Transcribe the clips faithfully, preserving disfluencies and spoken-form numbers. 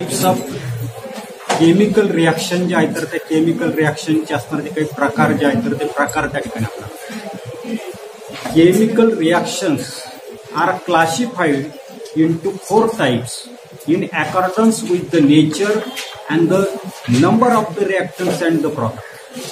सब chemical reaction जे आहेत तर त्या केमिकल रिएक्शनचे असणारे काही प्रकार जे आहेत तर ते प्रकार त्या ठिकाणी आपल्याला chemical reactions are classified into four types in accordance with the nature and the number of the reactants and the product.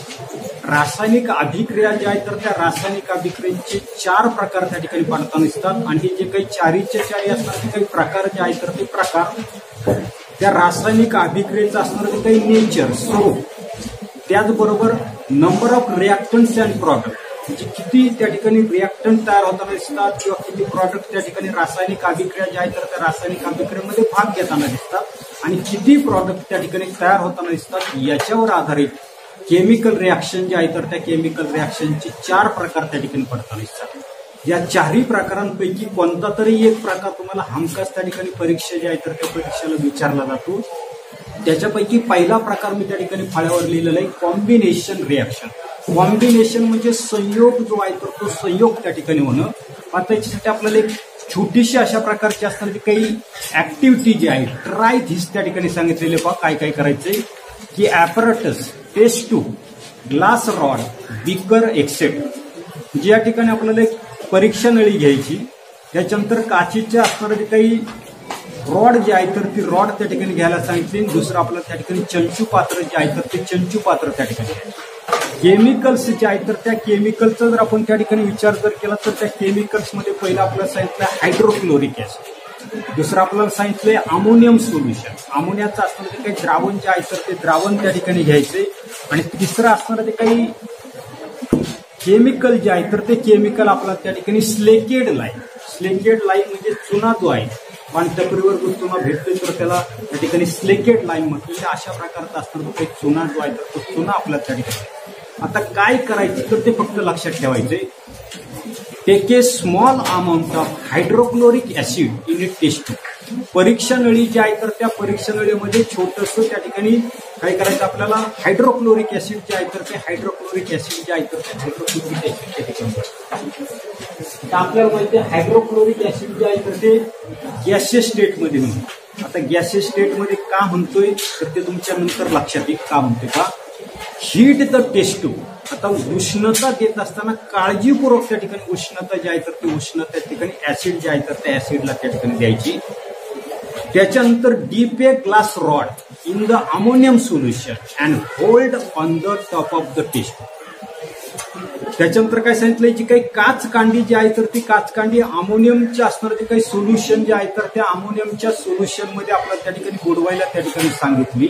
रासायनिक अभिक्रिया ज्या आहेत तर त्या रासायनिक अभिक्रियेचे चार प्रकार त्या ठिकाणी पाडताना दिसतात आणि जे काही चारीचे चारी असणारे काही प्रकार जे आहेत तर ते प्रकार त्या रासायनिक अभिक्रियेचं असणारे काही नेचर स्वरूप त्याचबरोबर number of reactants and product म्हणजे किती त्या ठिकाणी रिएक्टंट तयार होताना दिसतात किंवा किती प्रॉडक्ट त्या ठिकाणी रासायनिक अभिक्रिया ज्या आहेत तर त्या रासायनिक अभिक्रियेमध्ये भाग घेताना दिसतात आणि किती प्रॉडक्ट त्या ठिकाणी तयार होताना दिसतात याच्यावर आधारित केमिकल रिएक्शन जे आहे तर त्या केमिकल रिएक्शनचे चार प्रकार त्या ठिकाणी पडताना दिसतात। या चारही प्रकारांपैकी कोणता तरी एक प्रकार तुम्हाला हमखास त्या ठिकाणी परीक्षा जे आहे तर त्या परीक्षेला विचारला जातो। त्याच्यापैकी पहिला प्रकार मी त्या ठिकाणी फळ्यावर लिहिलेला आहे कॉम्बिनेशन रिएक्शन। कॉम्बिनेशन म्हणजे संयोग जो आहे तर तो संयोग त्या ठिकाणी होणं। आता याच्यासाठी आपल्याला एक छोटीशी अशा प्रकारची असणारी काही ऍक्टिव्हिटी जी आहे ट्राय धिस त्या ठिकाणी सांगितलेले पहा काय काय करायचंय की apparatus test tube glass rod beaker except जी या ठिकाणी आपल्याला एक परीक्षा नळी घ्यायची त्याच्यानंतर काचेच्या असणारे काही रॉड जे आहे तर ती रॉड त्या ठिकाणी घ्यायला सांगितली। दुसरं आपल्याला त्या ठिकाणी चंचू पात्र जे आहे तर ते चंचू पात्र त्या ठिकाणी केमिकल्स जे आहेत तर त्या केमिकलचा जर आपण त्या ठिकाणी विचार जर केला तर त्या केमिकल्समध्ये पहिला आपल्याला सांगितलं हायड्रोक्लोरिक ऍसिड, दुसरं आपल्याला सांगितलंय अमोनियम सोल्युशन, अमोनियाचं असणारं ते काही द्रावण जे आहे तर ते द्रावण त्या ठिकाणी घ्यायचे आणि तिसरं असणारं ते काही केमिकल जे आहे तर ते केमिकल आपल्याला त्या ठिकाणी स्लेकेड लाईम, स्लेकेड लाईम म्हणजे चुना जो आहे पाणत्यापुरीवर जो चुना भेटतोय तर त्याला त्या ठिकाणी स्लेकेड लाईम म्हटलेलं अशा प्रकारचा असणारा काही चुना जो आहे तर तो चुना आपल्याला त्या ठिकाणी। आता काय करायचं तर ते फक्त लक्षात ठेवायचंय take a small amount of hydrochloric acid in a test tube. परीक्षा नळी जी आहे तर त्या परीक्षा नळीमध्ये छोटंसं त्या ठिकाणी काय करायचं आपल्याला हायड्रोक्लोरिक ऍसिड जे आहे तर ते हायड्रोक्लोरिक ऍसिड जे आहे तर ते हायड्रोक्लोरिक ऍसिड त्या ठिकाणी आपल्याला माहिती आहे हायड्रोक्लोरिक ऍसिड जे आहे तर ते गॅसियस स्टेटमध्ये म्हणतो। आता गॅसियस स्टेटमध्ये का म्हणतोय तर ते तुमच्या नंतर लक्षात येईल का म्हणतोय का हीट द टेस्ट ट्यूब। आता उष्णता देत असताना काळजीपूर्वक त्या ठिकाणी उष्णता जी आहे तर ती उष्णता त्या ठिकाणी ऍसिड जे आहे तर त्या ऍसिडला त्या ठिकाणी द्यायची। त्याच्यानंतर dip a glass rod in the ammonium solution and hold on the top of the test. त्याच्यानंतर काय सांगितलंय जी काही काच कांडी जी आहे तर ती काच कांडी अमोनियमच्या असणारं जे काही सोल्युशन जे आहे तर त्या अमोनियमच्या सोल्युशन मध्ये आपल्याला त्या ठिकाणी बुडवायला त्या ठिकाणी सांगितली।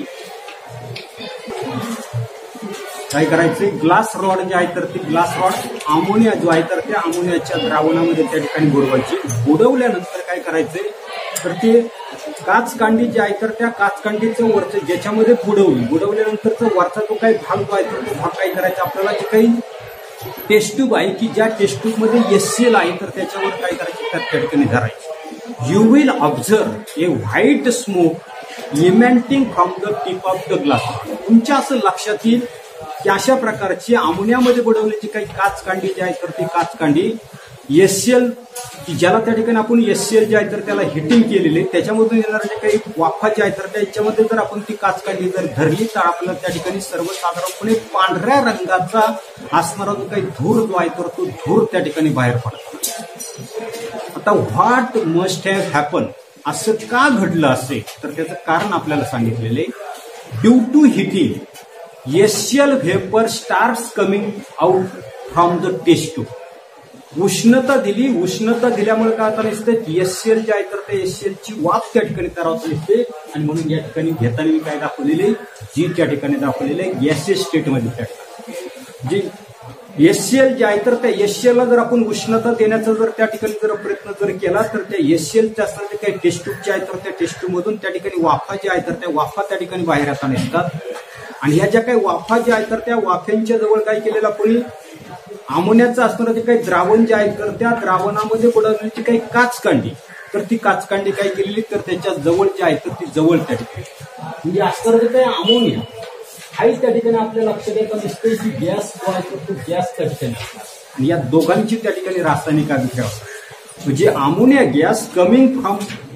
काय करायचंय ग्लास रॉड जे आहे तर ती ग्लास रॉड अमोनिया जो आहे तर त्या अमोनियाच्या द्रावणामध्ये त्या ठिकाणी बुडवायची। बुडवल्यानंतर काय करायचंय तर ते काच कांडी जी आहे तर त्या काच कांडीचं वरचं ज्याच्यामध्ये बुडवली बुडवल्यानंतरचा वरचा जो काही भाग जो आहे तर तो भाग काय करायचा आपल्याला जे काही टेस्ट ट्यूब आहे की ज्या टेस्ट ट्यूब मध्ये एससीएल आहे तर त्याच्यावर काय करायचं त्या ठिकाणी धरायचं। You will observe a white smoke emanating from the tip of the glass. तुमच्या असं लक्षात येईल की अशा प्रकारची अमोनियामध्ये बुडवलेली काही काच कांडी जी आहे तर ती काच कांडी एससीएल ज्याला त्या ठिकाणी आपण एससीएल जे आहे तर त्याला हिटिंग केलेले त्याच्यामधून येणारे जे काही वाफा जे आहे तर त्याच्यामध्ये जर आपण ती काच कांडी जर धरली तर आपल्याला त्या ठिकाणी सर्वसाधारणपणे पांढऱ्या रंगाचा असणारा जो काही धूर जो आहे तर तो धूर त्या ठिकाणी बाहेर पडतो। आता व्हॉट मस्ट हॅव हॅपन असं का घडलं असेल तर त्याचं कारण आपल्याला सांगितलेले due to heating HCl vapour starts coming out from the test tube. उष्णता दिली उष्णता दिल्यामुळे काय होतं दिसते एससीएल जे आहे तर त्या एससीएलची वाफ त्या ठिकाणी तयार होत दिसते आणि म्हणून या ठिकाणी घेताना मी काय दाखवलेले जी त्या ठिकाणी दाखवलेले गॅसियस स्टेटमध्ये त्या ठिकाणी जी एससीएल जे आहे तर त्या एससीएलला जर आपण उष्णता देण्याचा जर त्या ठिकाणी जर प्रयत्न जर केला तर त्या एससीएलच्या असणारे काही टेस्ट ट्यूब जे आहे तर त्या टेस्ट ट्यूब मधून त्या ठिकाणी वाफा जे आहे तर त्या वाफा त्या ठिकाणी बाहेर येताना दिसतात आणि ह्या ज्या काही वाफा ज्या आहेत तर त्या वाफांच्या जवळ काय केलेलं कोणी अमोनियाचं असणारं जे काही द्रावण जे आहे तर त्या द्रावणामध्ये बुडवण्याची काही काच कांडी तर ती काच कांडी काय केलेली तर त्याच्या जवळ जे आहे तर ती जवळ त्या ठिकाणी म्हणजे असणारं जे काही अमोनिया आहे त्या ठिकाणी आपल्या लक्षात येतं दिसते की गॅस जो आहे तर तो गॅस त्या ठिकाणी आणि या दोघांची त्या ठिकाणी रासायनिक अभिक्रिया म्हणजे ammonia gas coming from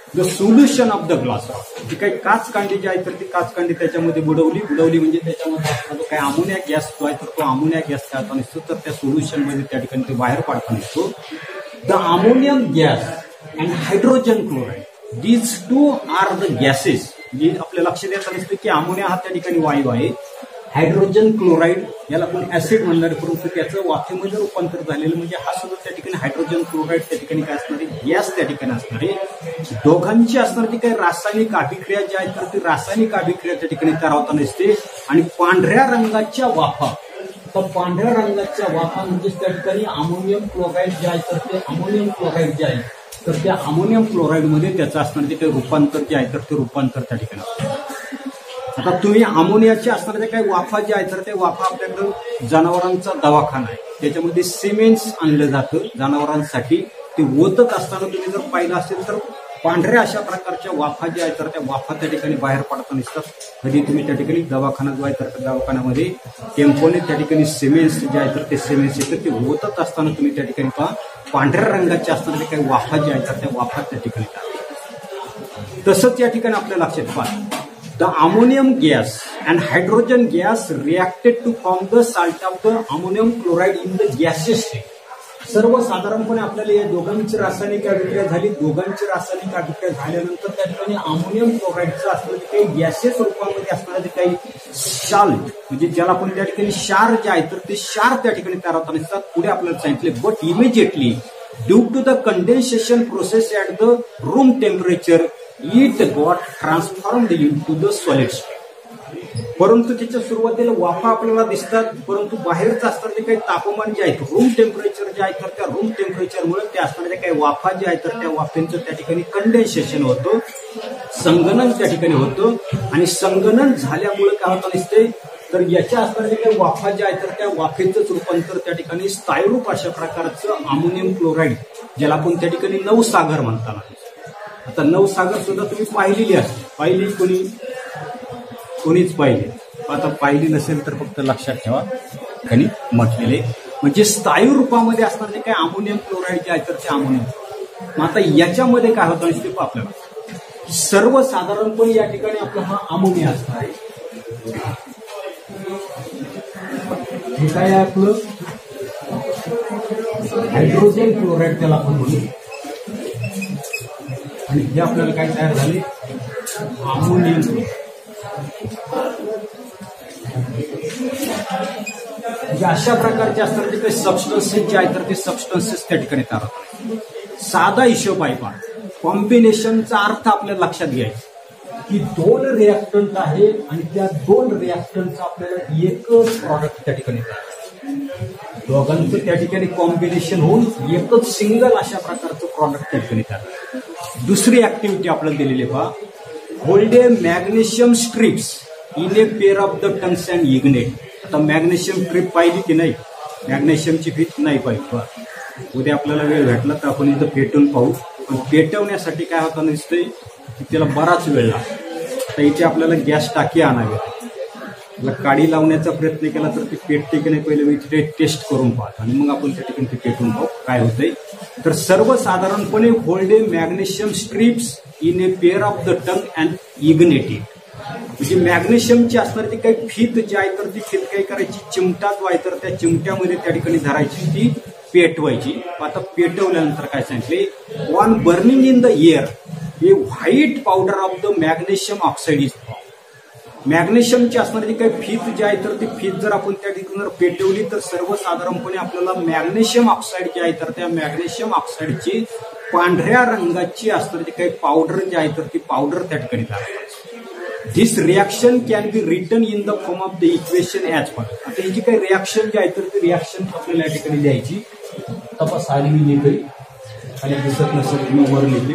the solution of the glass rod. जी काही काच कांडी जी आहे तर ती काच कांडी त्याच्यामध्ये बुडवली बुडवली म्हणजे त्याच्यामध्ये जो काही अमोनिया गॅस जो आहे तर तो अमोनिया गॅस तयार नसतो तर त्या सोल्युशन मध्ये त्या ठिकाणी ते बाहेर पडता नसतो. The ammonium gas and hydrogen chloride these two are the gases. जी आपल्या लक्षात येत नसते की अमोनिया हा त्या ठिकाणी वायू आहे, हायड्रोजन क्लोराईड याला आपण ऍसिड म्हणणार, परंतु त्याचं वाफेमध्ये रूपांतर झालेलं म्हणजे हा सुद्धा त्या ठिकाणी हायड्रोजन क्लोराईड त्या ठिकाणी काय असणारे गॅस त्या ठिकाणी असणारे. दोघांची असणारी काही रासायनिक अभिक्रिया जी आहे तर ती रासायनिक अभिक्रिया त्या ठिकाणी तयार होताना दिसते. आणि पांढऱ्या रंगाच्या वाफा, तर पांढऱ्या रंगाच्या वाफा म्हणजे त्या ठिकाणी अमोनियम क्लोराईड जे आहे तर ते अमोनियम क्लोराईड जे आहे तर त्या अमोनियम क्लोराईड मध्ये त्याचं असणारे ते रूपांतर जे आहे तर ते रूपांतर त्या ठिकाणी असतं. आता तुम्ही अमोनियाचे असणारे काही वाफा जे आहे तर ते वाफा आपल्याकडे जनावरांचा दवाखाना आहे, त्याच्यामध्ये सिमेंट्स आणलं जातं जनावरांसाठी. ते ओतत असताना तुम्ही जर पाहिलं असेल तर पांढऱ्या अशा प्रकारच्या वाफा ज्या आहेत तर त्या वाफा त्या ठिकाणी बाहेर पडताना दिसतात. कधी तुम्ही त्या ठिकाणी दवाखाना जो आहे तर त्या दवाखान्यामध्ये टेम्पोने त्या ठिकाणी सिमेंट्स जे आहे तर ते सिमेंट्स येतात ते ओतत असताना तुम्ही त्या ठिकाणी पहा पांढऱ्या रंगाच्या असणारे काही वाफा ज्या आहेत तर त्या वाफा त्या ठिकाणी टाकतात. तसंच या ठिकाणी आपल्या लक्षात पहा the ammonium gas and hydrogen gas reacted to form the salt of the ammonium chloride in the gaseous state. सर्वसाधारणपणे आपल्याला या दोघांची रासायनिक अभिक्रिया झाली. दोघांची रासायनिक अभिक्रिया झाल्यानंतर त्या ठिकाणी अमोनियम क्लोराईडचं असणारे काही गॅसेस रूपामध्ये असणारे काही साल्ट म्हणजे ज्याला आपण त्या ठिकाणी क्षार जे आहे तर ते क्षार त्या ठिकाणी तयार होताना दिसतात. पुढे आपल्याला सांगितले but immediately due to the condensation process at the room temperature it got transformed into the solid state. परंतु त्याच्या सुरुवातीला वाफा आपल्याला दिसतात, परंतु बाहेरच असणारे काही तापमान जे आहे रूम टेम्परेचर जे आहे तर त्या रूम टेम्परेचरमुळे त्या असणाऱ्या काही वाफा जे आहे तर त्या वाफेचं त्या ठिकाणी कंडेन्सेशन होतं, संगणन त्या ठिकाणी होतं. आणि संगणन झाल्यामुळे काय होतं दिसते तर याच्या असणाऱ्या काही वाफा ज्या आहेत तर त्या वाफेचंच रूपांतर त्या ठिकाणी स्थायरूप अशा प्रकारचं अमोनियम क्लोराईड ज्याला आपण त्या ठिकाणी नवसागर म्हणताना. आता नवसागर सुद्धा तुम्ही पाहिलेली असते, पाहिली कोणी कोणीच पाहिली. आता पाहिली नसेल तर फक्त लक्षात ठेवा त्यांनी म्हटलेले म्हणजे स्थायू रूपामध्ये असणार जे काही अमोनियम क्लोराईड जे आहे तर ते अमोनियम. मग आता याच्यामध्ये काय होतं ते आपल्याला सर्वसाधारणपणे या ठिकाणी आपला हा अमोनिया असणार आहे. हे काय आहे आपलं हायड्रोजन क्लोराईड त्याला आपण म्हणू. आणि हे आपल्याला काय तयार झाले अमोनियम. म्हणजे अशा प्रकारचे असतात जे काही सबस्टन्सेस जे आहेत तर ते सबस्टन्सेस त्या ठिकाणी तयार होतात. साधा हिशोब आहे पण कॉम्बिनेशनचा अर्थ आपल्याला लक्षात घ्यायचा की दोन रिॲक्टंट आहे आणि त्या दोन रिॲक्टंटचा आपल्याला एकच प्रॉडक्ट त्या ठिकाणी तयार, दोघांचं त्या ठिकाणी कॉम्बिनेशन होऊन एकच सिंगल अशा प्रकारचं प्रॉडक्ट त्या ठिकाणी तयार. दुसरी ऍक्टिव्हिटी आपल्याला दिलेली पहा hold a magnesium strips in a pair of the tongs and ignite. आता मॅग्नेशियम स्ट्रिप पाहिली की नाही, मॅग्नेशियमची भीत नाही पाहिजे. उद्या आपल्याला वेळ भेटला तर आपण इथं पेटून पाहू, पण पेटवण्यासाठी काय होतं दिसतंय की त्याला बराच वेळ लागतो. तर इथे आपल्याला गॅस टाकी आणावी, त्याला काडी लावण्याचा प्रयत्न केला तर ती पेटते की नाही पहिले मी तिथे टेस्ट करून पाहतो आणि मग आपण त्या ठिकाणी ते पेटून पाहू काय होतंय. तर सर्वसाधारणपणे hold a magnesium strips in a pair of the tong and ignite it. म्हणजे मॅग्नेशियमची असणारी ती काही फीत जी आहे तर ती फीत काय करायची चिमटा जो आहे तर त्या चिमट्यामध्ये त्या ठिकाणी धरायची, ती पेटवायची. आता पेटवल्यानंतर काय सांगितले on burning in the air a white powder of the magnesium oxide is form. मॅग्नेशियमची असणारी काही फीत जी आहे तर ती फीत जर आपण त्या ठिकाणी जर पेटवली तर सर्वसाधारणपणे आपल्याला मॅग्नेशियम ऑक्साईड जी आहे तर त्या मॅग्नेशियम ऑक्साईडची पांढऱ्या रंगाची असणारी काही पावडर जी आहे तर ती पावडर त्या ठिकाणी तयार करायची. This reaction can be written in the form of the equation as follows. आता ही जी काही रिॲक्शन जी आहे तर ती रिॲक्शन आपल्याला या ठिकाणी द्यायची. तपास आली मी लिहितोय आणि दिसत नसेल मी वर लिहिली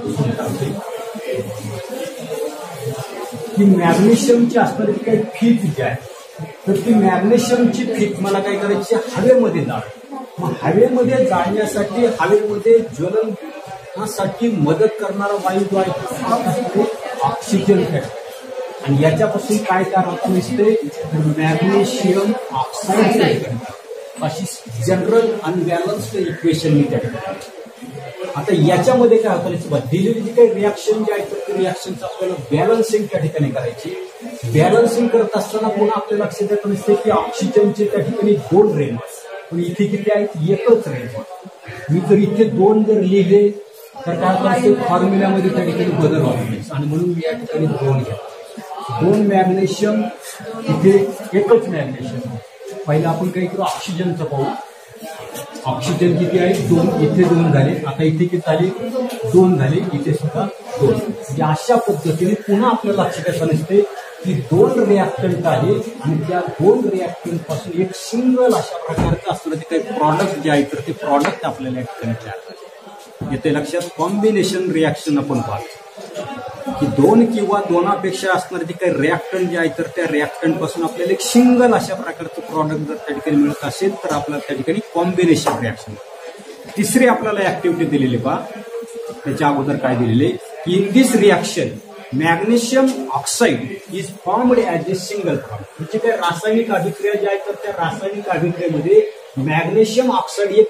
की मॅग्नेशियमची असणारी काही फीत जी आहे तर ती मॅग्नेशियमची फीत मला काय करायची हवेमध्ये जाळ. मग हवेमध्ये जाळण्यासाठी हवेमध्ये ज्वलनासाठी मदत करणारा वायू जो आहे ऑक्सिजन आहे. आणि याच्यापासून काय तयार होतं दिसते मॅग्नेशियम ऑक्साईड. अशी जनरल अनबॅलन्स्ड इक्वेशन मी त्या ठिकाणी. आता याच्यामध्ये काय होतं, दिलेली जी काही रिॲक्शन जी आहे तर ती रिॲक्शनचं आपल्याला बॅलन्सिंग त्या ठिकाणी करायची. बॅलन्सिंग करत असताना पुन्हा आपल्या लक्षात येत नसते की ऑक्सिजनचे त्या ठिकाणी दोन रेण, पण इथे किती आहेत, एकच रेण. मी जर इथे दोन जर लिहिले तर काय होतं, फॉर्म्युल्यामध्ये त्या ठिकाणी बदल होतो आणि म्हणून मी या ठिकाणी दोन घेतो. दोन मॅग्नेशियम, इथे एकच मॅग्नेशियम. पहिलं आपण काही करू, ऑक्सिजनचं पाहू. ऑक्सिजन किती आहे, दोन. इथे दोन झाले, आता इथे किती झाले, दोन झाले, इथे सुद्धा दोन. म्हणजे अशा पद्धतीने पुन्हा आपल्या लक्षात येत नसते की दोन रिॲक्टंट आहे आणि त्या दोन रिॲक्टंट पासून एक सिंगल अशा प्रकारचं असणारे काही प्रॉडक्ट जे आहे तर ते प्रॉडक्ट आपल्याला या ठिकाणी तयार करायचे. येते लक्षात. कॉम्बिनेशन रिॲक्शन आपण पाहतो की दोन किंवा दोनापेक्षा असणारे जे काही रिॲक्टंट जे आहे तर त्या रिॲक्टंट पासून आपल्याला एक सिंगल अशा प्रकारचं प्रॉडक्ट जर त्या ठिकाणी मिळत असेल तर आपल्याला त्या ठिकाणी कॉम्बिनेशन रिॲक्शन. तिसरी आपल्याला ऍक्टिव्हिटी दिलेली पहा. त्याच्या अगोदर काय दिलेले की in this reaction magnesium oxide is formed as a single bond. म्हणजे काही रासायनिक अभिक्रिया जी आहे तर त्या रासायनिक अभिक्रियेमध्ये मॅग्नेशियम ऑक्साईड एक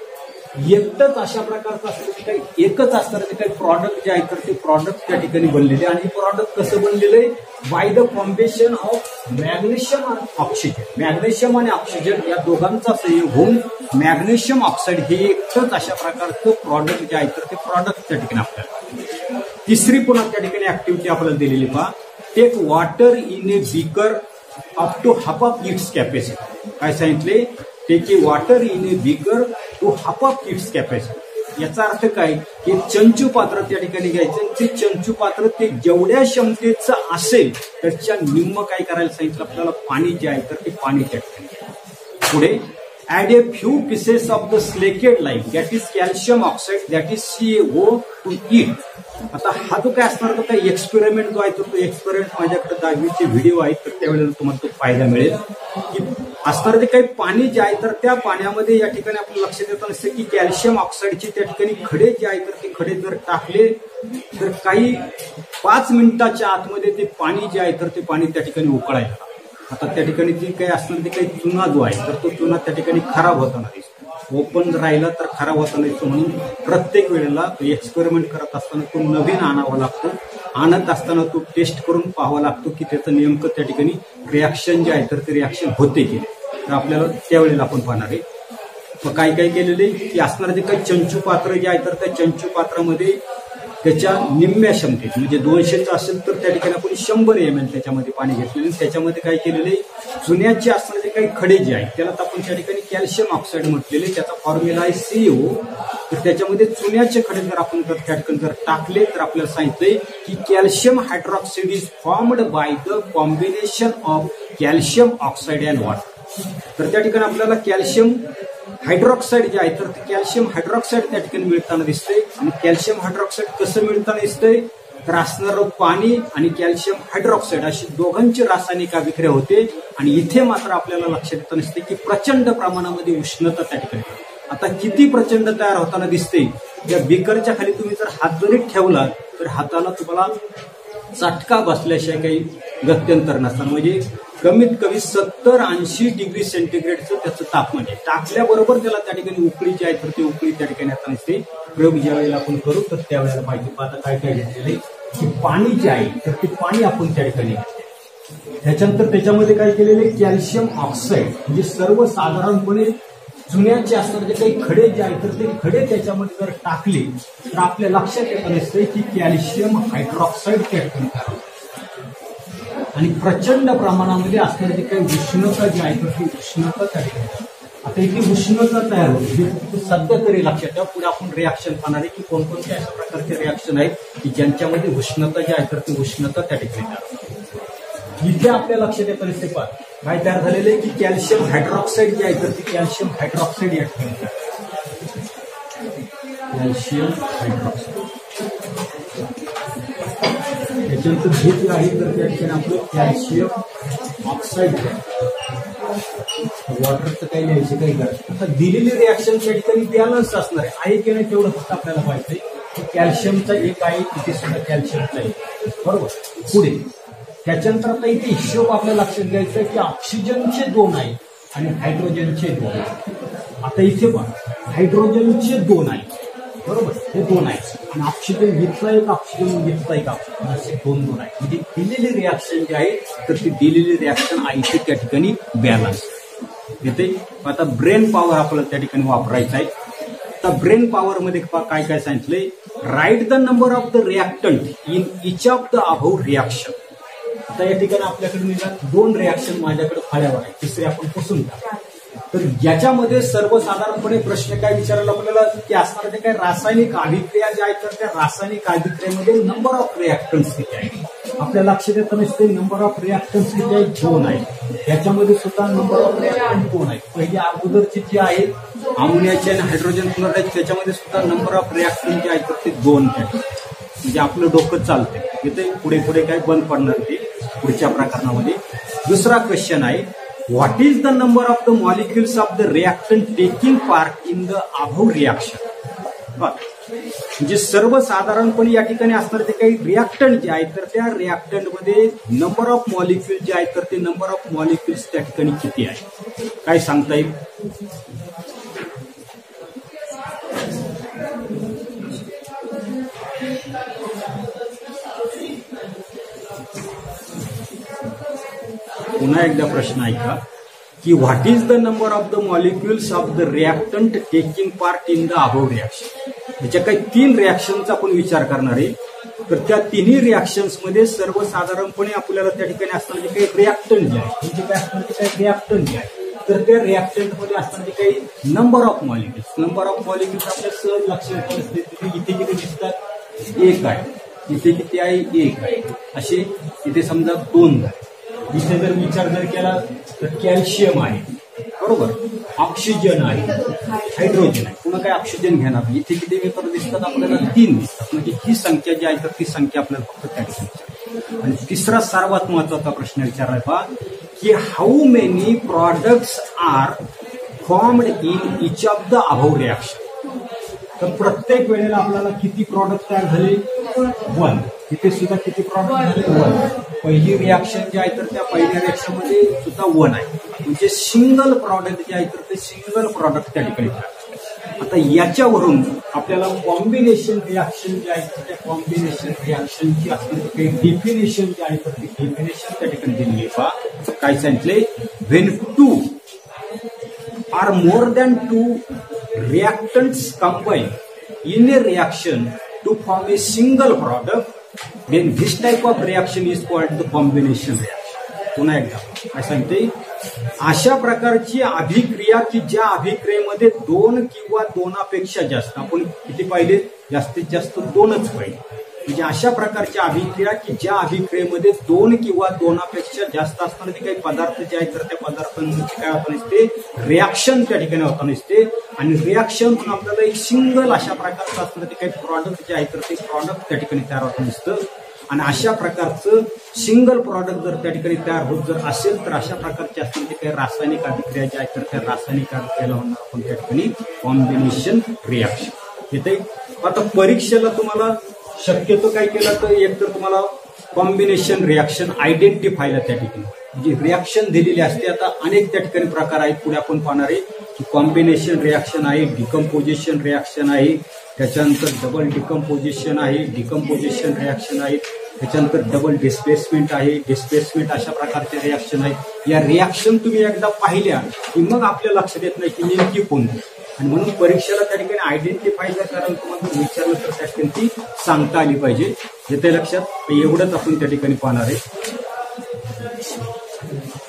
एकच अशा प्रकारचं असतं की काही एकच असतं ते काही प्रॉडक्ट जे आहे तर ते प्रॉडक्ट त्या ठिकाणी बनलेले. आणि हे प्रॉडक्ट कसं बनलेलं आहे, by the combination of magnesium आणि ऑक्सिजन. मॅग्नेशियम आणि ऑक्सिजन या दोघांचा संयोग होऊन मॅग्नेशियम ऑक्साईड हे एकच अशा प्रकारचं प्रॉडक्ट जे आहे तर ते प्रॉडक्ट त्या ठिकाणी आपल्याला. तिसरी पुन्हा त्या ठिकाणी ऍक्टिव्हिटी आपल्याला दिलेली पहा. Take water in a beaker up to half of its capacity. काय सांगितले, take a water in a beaker to half of its capacity. याचा अर्थ काय की चंचू पात्र त्या ठिकाणी घ्यायचं. ते चंचू पात्र ते जेवढ्या क्षमतेचं असेल त्याच्या निम्म काय करायला सांगितलं आपल्याला, पाणी जे आहे तर ते पाणी त्या ठिकाणी. पुढे add a few pieces of the slaked lime that is calcium oxide that is C a O to it. आता हा जो काय असणार तो काय एक्सपेरिमेंट जो आहे तो एक्सपेरिमेंट माझ्याकडे दहावीचे व्हिडिओ आहेत तर त्यावेळेला तुम्हाला तो फायदा मिळेल की असणारे जे काही पाणी जे आहे तर त्या पाण्यामध्ये या ठिकाणी आपलं लक्षात येत नसते की कॅल्शियम ऑक्साईडचे त्या ठिकाणी खडे जे आहे तर ते खडे जर टाकले तर काही पाच मिनिटाच्या आतमध्ये ते पाणी जे आहे तर ते पाणी त्या ठिकाणी उकळायला. आता त्या ठिकाणी ती काही असणार ते काही चुना जो आहे तर तो चुना त्या ठिकाणी खराब होताना दिसतो. ओपन राहिला तर खराब होताना दिसतो. म्हणून प्रत्येक वेळेला एक्सपेरिमेंट करत असताना तो नवीन आणावा लागतो. आणत असताना तो टेस्ट करून पाहावा लागतो की त्याचं नेमकं त्या ठिकाणी रिॲक्शन जे आहे तर ते रिॲक्शन होते की तर आपल्याला त्यावेळेला आपण पाहणार आहे. मग काय काय केलेले की असणारे जे काही चंचू पात्र जे आहे तर त्या चंचू पात्रामध्ये त्याच्या निम्म्या क्षमतेत म्हणजे दोनशेचं असेल तर त्या ठिकाणी आपण शंभर एम एल त्याच्यामध्ये पाणी घेतलेले. त्याच्यामध्ये काय केलेले चुन्याचे असणारे जे काही खडे जे आहेत त्याला आपण त्या ठिकाणी कॅल्शियम ऑक्साईड म्हटलेले. त्याचा फॉर्म्युला आहे सीओ. तर त्याच्यामध्ये चुन्याचे खडे जर आपण जर त्या ठिकाणी जर टाकले तर आपल्याला सांगितलंय की calcium hydroxide is formed by the combination of calcium oxide and water. तर त्या ठिकाणी आपल्याला कॅल्शियम हायड्रॉक्साईड जे आहे तर ते कॅल्शियम हायड्रॉक्साईड त्या ठिकाणी मिळताना दिसतंय. आणि कॅल्शियम हायड्रॉक्साईड कसं मिळताना दिसतंय तर असणारं पाणी आणि कॅल्शियम हायड्रॉक्साईड अशी दोघांची रासायनिक अभिक्रिया होते. आणि इथे मात्र आपल्याला लक्षात येत नसते की प्रचंड प्रमाणामध्ये उष्णता त्या ठिकाणी. आता किती प्रचंड तयार होताना दिसते, या बिकरच्या खाली तुम्ही जर हात जरी ठेवला तर हाताला तुम्हाला चटका बसल्याशिवाय काही गत्यंतर नसताना म्हणजे कमीत कमी सत्तर ऐंशी डिग्री सेंटीग्रेडचं त्याचं तापमान आहे. टाकल्याबरोबर त्याला त्या ठिकाणी उकळी जी आहे तर ती उकळी त्या ठिकाणी आता नसते. प्रयोग ज्या वेळेला आपण करू तर त्यावेळेला माहिती आता काय काय घेतलेले की पाणी जे आहे तर ते पाणी आपण त्या ठिकाणी त्याच्यानंतर त्याच्यामध्ये काय केलेले कॅल्शियम ऑक्साईड म्हणजे सर्वसाधारणपणे चुन्याचे असणारे जे काही खडे जे आहेत तर ते खडे त्याच्यामध्ये जर टाकले तर आपल्या लक्षात येत नसते की कॅल्शियम हायड्रॉक्साईड त्या ठिकाणी आणि प्रचंड प्रमाणामध्ये असणारी जी काही उष्णता जी आहे तर ती उष्णता त्या ठिकाणी. आता इथे उष्णता तयार होते सध्या तरी लक्षात ठेवा. पुढे आपण रिॲक्शन पाहणार आहे की कोणकोणते अशा प्रकारचे रिॲक्शन आहेत की ज्यांच्यामध्ये उष्णता जी आहे तर ती उष्णता त्या ठिकाणी तयार होते. इथे आपल्या लक्षात येत नसते पण काय तयार झालेलं आहे की कॅल्शियम हायड्रॉक्साईड जे आहे तर ती कॅल्शियम हायड्रॉक्साईड या ठिकाणी कॅल्शियम हायड्रॉक्साईड त्याच्यानंतर हे जे आहे तर त्या ठिकाणी आपलं कॅल्शियम ऑक्साईड वॉटरचं काही लिहायचे काही करायचं. आता दिलेली रिॲक्शन त्या ठिकाणी बॅलन्स असणार आहे आहे की नाही तेवढं फक्त आपल्याला पाहिजे की कॅल्शियमचा एक आहे तिथे सुद्धा कॅल्शियमचा आहे बरोबर. पुढे त्याच्यानंतर आता इथे हिशोब आपल्या लक्षात घ्यायचा की ऑक्सिजनचे दोन आहेत आणि हायड्रोजनचे दोन आहेत. आता इथे पण हायड्रोजनचे दोन आहेत बरोबर, हे दोन आहेत आणि ऑक्सिजन घेतला एक ऑक्सिजन घेतला एक ऑक्सिजन असे दोन दोन आहेत. म्हणजे दिलेली रिॲक्शन जी आहे तर ती दिलेली रिॲक्शन आहे ती त्या ठिकाणी बॅलन्स येते. आता ब्रेन पॉवर आपल्याला त्या ठिकाणी वापरायचा आहे. आता ब्रेन पॉवर मध्ये काय काय सांगितलंय, write the number of the reactant in each of the above reaction. आता या ठिकाणी आपल्याकडे निदान दोन रिॲक्शन माझ्याकडे फाळ्यावर आहे, तिसरी आपण पुसून टाकू. तर याच्यामध्ये सर्वसाधारणपणे प्रश्न काय विचारायला आपल्याला की असणार ते काय रासायनिक अभिक्रिया ज्या आहेत तर त्या रासायनिक अभिक्रियेमध्ये नंबर ऑफ रिॲक्टन्स किती आहे. आपल्या लक्षात येतं नसते नंबर ऑफ रिॲक्टन्स किती आहेत, दोन आहेत. याच्यामध्ये सुद्धा नंबर ऑफ रिॲक्टन्स दोन आहेत. पहिली अगोदरची जी आहे अमोनियाची आणि हायड्रोजन क्लोराईड त्याच्यामध्ये सुद्धा नंबर ऑफ रिॲक्टन्स जे आहेत तर ते दोन आहेत. म्हणजे आपलं डोकं चालतंय, इथे पुढे पुढे काय बंद पडणार ते पुढच्या प्रकरणामध्ये. दुसरा क्वेश्चन आहे, what is the number of the molecules of the reactant taking part in the above reaction. म्हणजे सर्वसाधारणपणे या ठिकाणी असणार ते काही रिॲक्टंट जे आहेत तर त्या रिॲक्टंटमध्ये नंबर ऑफ मॉलिक्युल जे आहेत तर ते नंबर ऑफ मॉलिक्युल्स त्या ठिकाणी किती आहे काय सांगता येईल. पुन्हा एकदा प्रश्न ऐका की what is the number of the molecules of the reactant taking part in the above reaction. याच्या काही तीन रिॲक्शनचा आपण विचार करणार आहे. तर त्या तिन्ही रिॲक्शन्स मध्ये सर्वसाधारणपणे आपल्याला त्या ठिकाणी असणारे काही रिॲक्टंट जे आहे म्हणजे काय असणार ते काही रिॲक्टंट जे आहे तर त्या रिॲक्टंट मध्ये असणारे काही number of molecules number of molecules आपल्या सहज लक्षात असते. इथे किती दिसतात, एक आहे. इथे किती आहे, एक आहे. असे इथे समजा दोन आहे. इथे जर विचार जर केला तर कॅल्शियम आहे, बरोबर, ऑक्सिजन आहे, हायड्रोजन आहे. पुन्हा काय ऑक्सिजन घेणार नाही. इथे किती वेपर दिसतात आपल्याला, तीन दिसतात. म्हणजे ही संख्या जी आहे तर ती संख्या आपल्याला फक्त त्या ठिकाणी. आणि तिसरा सर्वात महत्वाचा प्रश्न विचारलाय पहा की how many products are formed in each of the above reaction. तर प्रत्येक वेळेला आपल्याला किती प्रॉडक्ट तयार झाले, वन. इथे सुद्धा किती प्रॉडक्ट झाले, वन. पहिली रिॲक्शन जी आहे तर त्या पहिल्या रिॲक्शन मध्ये सुद्धा वन आहे. म्हणजे सिंगल प्रॉडक्ट जे आहे तर ते सिंगल प्रॉडक्ट त्या ठिकाणी. आता याच्यावरून आपल्याला कॉम्बिनेशन रिॲक्शन जे आहे तर त्या कॉम्बिनेशन रिॲक्शनची असणारी काही डेफिनेशन जे आहे तर ती डेफिनेशन त्या ठिकाणी दिलेली आहे. पहा काय सांगितले, when two are more than two reactants combine in a reaction to form a single product then this type of reaction is called the combination reaction. पुन्हा एकदा काय सांगते, अशा प्रकारची अभिक्रिया की ज्या अभिक्रियेमध्ये दोन किंवा दोनापेक्षा जास्त, आपण किती पाहिले, जास्तीत जास्त दोनच पाहिले. म्हणजे अशा प्रकारच्या अभिक्रिया की ज्या अभिक्रियेमध्ये दोन किंवा दोनापेक्षा जास्त असणारे काही पदार्थ जे आहेत तर त्या पदार्थांचे काय होत नसते, रिॲक्शन त्या ठिकाणी होत नसते. आणि रिॲक्शन म्हणून आपल्याला एक सिंगल अशा प्रकारचं असणारे ते काही प्रॉडक्ट जे आहे तर ते प्रॉडक्ट त्या ठिकाणी तयार होत नसतं. आणि अशा प्रकारचं सिंगल प्रॉडक्ट जर त्या ठिकाणी तयार होत जर असेल तर अशा प्रकारचे असणारे काही रासायनिक अभिक्रिया ज्या आहेत तर त्या रासायनिक अभिक्रियाला म्हणणार आपण त्या ठिकाणी कॉम्बिनेशन रिॲक्शन. इथे आता परीक्षेला तुम्हाला शक्यतो काय केलं तर एक तर तुम्हाला कॉम्बिनेशन रिॲक्शन आयडेंटिफायला त्या ठिकाणी म्हणजे रिॲक्शन दिलेली असते. आता अनेक त्या ठिकाणी प्रकार आहेत, पुढे आपण पाहणार आहे की कॉम्बिनेशन रिॲक्शन आहे, डिकम्पोजिशन रिॲक्शन आहे, त्याच्यानंतर डबल डिकम्पोजिशन आहे, डिकम्पोजिशन रिॲक्शन आहे, त्याच्यानंतर डबल डिस्प्लेसमेंट आहे, डिस्प्लेसमेंट अशा प्रकारचे रिॲक्शन आहेत. या रिॲक्शन तुम्ही एकदा पाहिल्या की मग आपल्या लक्षात येत नाही की नेमकी कोणती. आणि म्हणून परीक्षेला त्या ठिकाणी आयडेंटिफाय जर कारण तुम्हाला विचारलं तर त्या ठिकाणी ती सांगता आली पाहिजे. येते लक्षात, एवढंच आपण त्या ठिकाणी पाहणार आहे.